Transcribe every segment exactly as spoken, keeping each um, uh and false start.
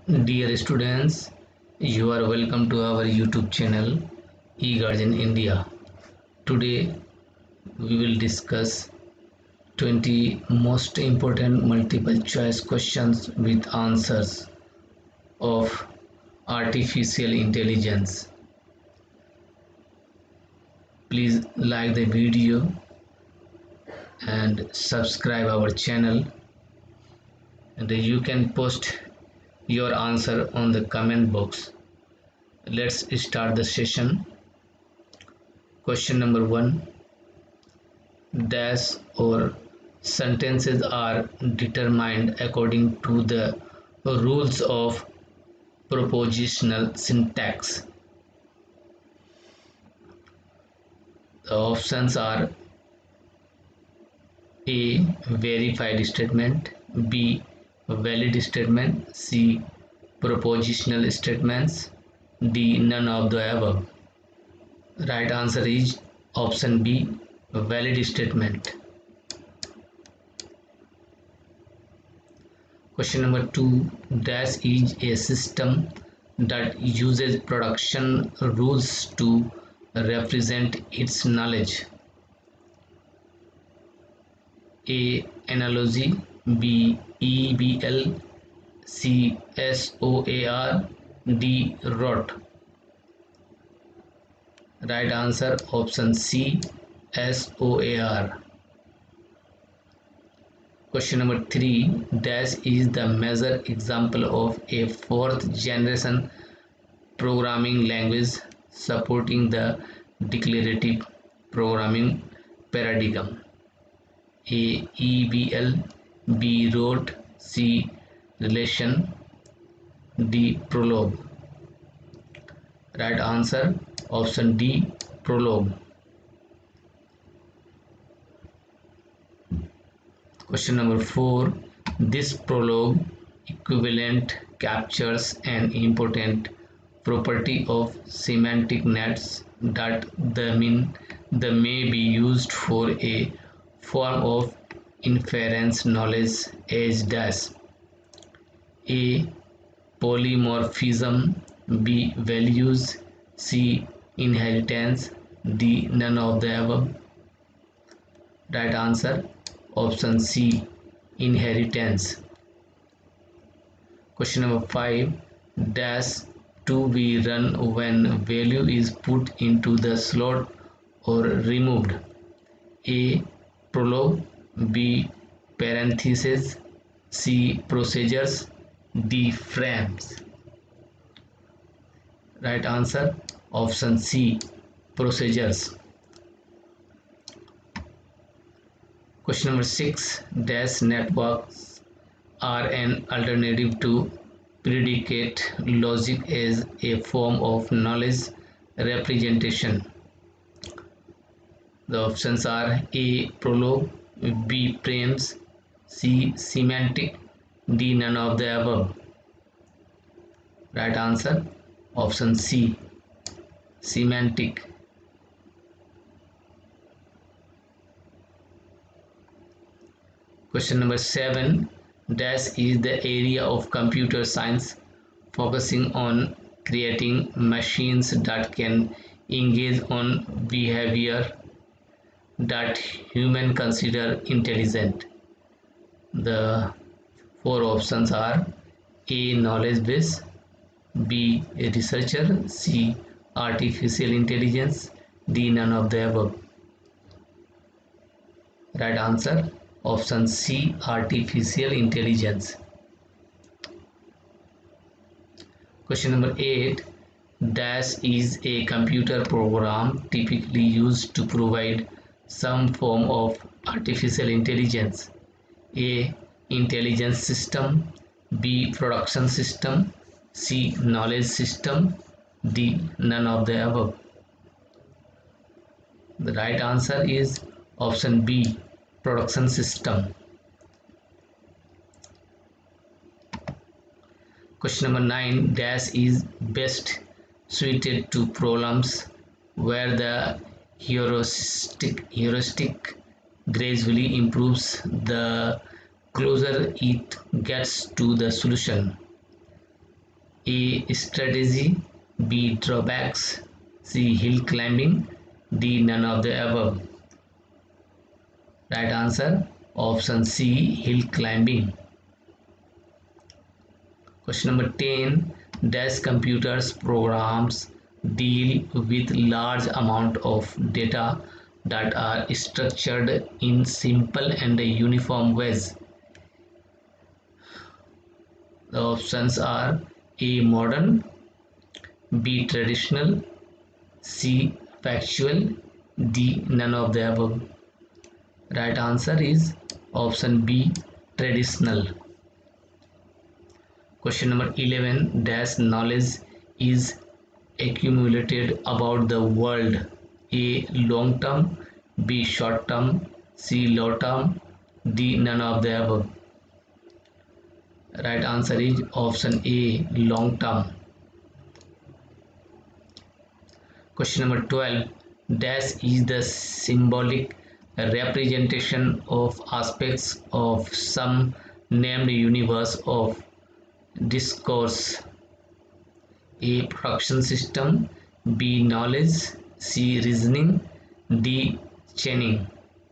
Dear students, you are welcome to our YouTube channel eGuardian India. Today we will discuss twenty most important multiple choice questions with answers of artificial intelligence. Please like the video and subscribe our channel, and you can post your answer on the comment box. Let's start the session. Question number one: dash or sentences are determined according to the rules of propositional syntax. The options are A. Verified statement, B. Valid statement, C. Propositional statements, D. None of the above. Right answer is option B. Valid statement. Question number two: dash is a system that uses production rules to represent its knowledge. A. Analogy, B. E B L, C. S O A R, D. Rot. Right answer option C. S O A R. Question number three: dash is the major example of a fourth generation programming language supporting the declarative programming paradigm. A. E B L, B. Rot, C. Relation, D. Prolog. Right answer option D. Prolog. Question number four: this Prolog equivalent captures an important property of semantic nets that the mean the may be used for a form of inference knowledge as dash. A. Polymorphism, B. Values, C. Inheritance, D. None of the above. Right answer option C. Inheritance. Question number five: dash to be run when value is put into the slot or removed. A. Prolog, B. Parentheses, C. Procedures, D. Frames. Right answer option C. Procedures. Question number six: dash networks are an alternative to predicate logic as a form of knowledge representation. The options are A. Prolog, B. Frames, C. Semantic, D. None of the above. Right answer option C. Semantic. Question number seven: dash is the area of computer science focusing on creating machines that can engage on behavior that humans consider intelligent. The four options are A. Knowledge base, B. Researcher, C. Artificial intelligence, D. None of the above. Right answer option C. Artificial intelligence. Question number eight: dash is a computer program typically used to provide some form of artificial intelligence. A. Intelligence system, B. Production system, C. Knowledge system, D. None of the above. The right answer is option B. Production system. Question number nine: dash is best suited to problems where the heuristic heuristic gradually improves the closer it gets to the solution. A. Strategy. B. Drawbacks. C. Hill climbing. D. None of the above. Right answer option C. Hill climbing. Question number ten. Dash computers programs deal with large amount of data that are structured in simple and uniform ways. The options are A. Modern. B. Traditional. C. Factual. D. None of the above. Right answer is option B. Traditional. Question number eleven. Dash knowledge is accumulated about the world. A. Long term. B. Short term. C. Long term. D. None of the above. Right answer is option A. Long term. Question number twelve. Dash is the symbolic representation of aspects of some named universe of discourse. A. Production system. B. Knowledge. C. Reasoning. D. Chaining.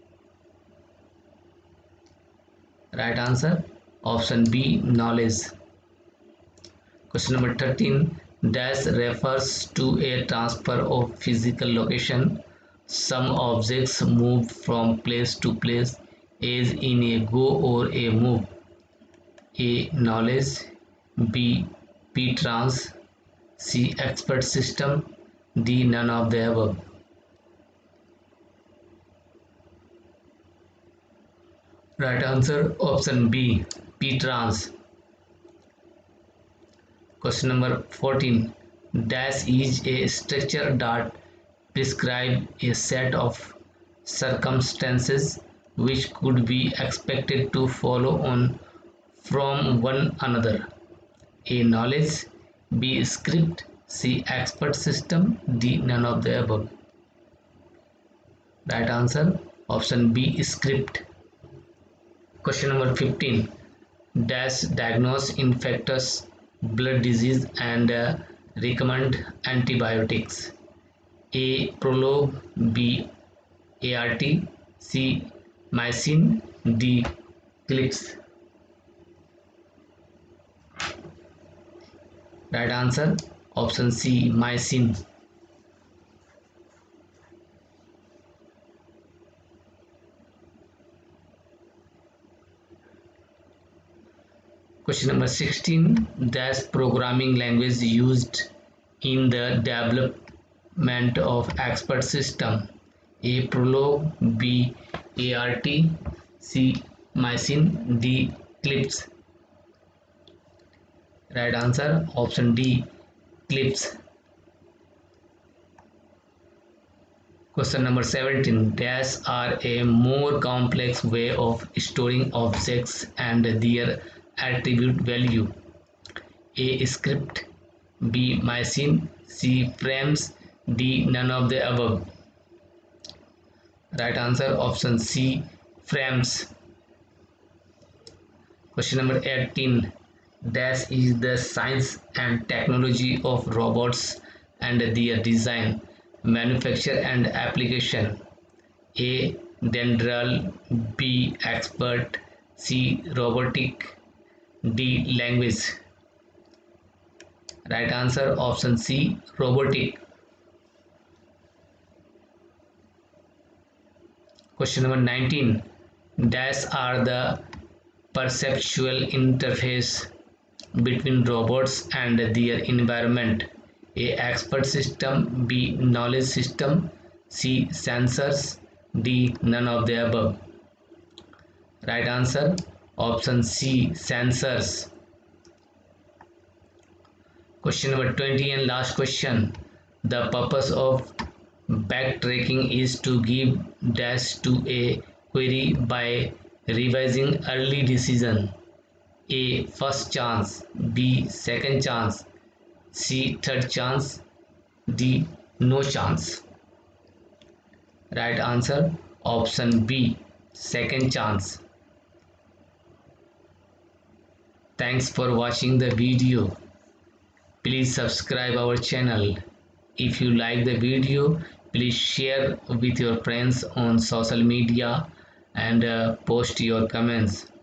Right answer option B. Knowledge. Question number thirteen. Dash refers to a transfer of physical location. Some objects move from place to place as in a go or a move. A. Knowledge. B. P-trans. C. Expert system. D. None of the above. Right answer option B. P-trans. Question number fourteen. Dash is a structure that describes a set of circumstances which could be expected to follow on from one another. A. Knowledge. B. Script. C. Expert system. D. None of the above. Right answer option B. Script. Question number fifteen. Dash diagnose infectious blood disease and uh, recommend antibiotics. A. Prolog. B. A R T. C. Mycin. D. Clips. Right answer option C. Mycin. Question number sixteen. Dash programming language used in the development of expert system. A. Prolog. B. A R T. C. Mycin. D. Clips. Right answer option D. Clips. Question number seventeen. Dash are a more complex way of storing objects and their attribute value. A. Script. B. Mycin. C. Frames. D. None of the above. Right answer option C. Frames. Question number eighteen. Dash is the science and technology of robots and their design, manufacture and application. A. Dendral. B. Expert. C. Robotic. D. Language. Right answer option C. Robotic. Question number nineteen. Dash are the perceptual interface between robots and their environment. A. Expert system. B. Knowledge system. C. Sensors. D. None of the above. Right answer option C. Sensors. Question number twenty and last question. The purpose of backtracking is to give dash to a query by revising early decision. A. First chance. B. Second chance. C. Third chance. D. No chance. Right answer option B. Second chance. Thanks for watching the video. Please subscribe our channel. If you like the video, please share with your friends on social media and uh, post your comments.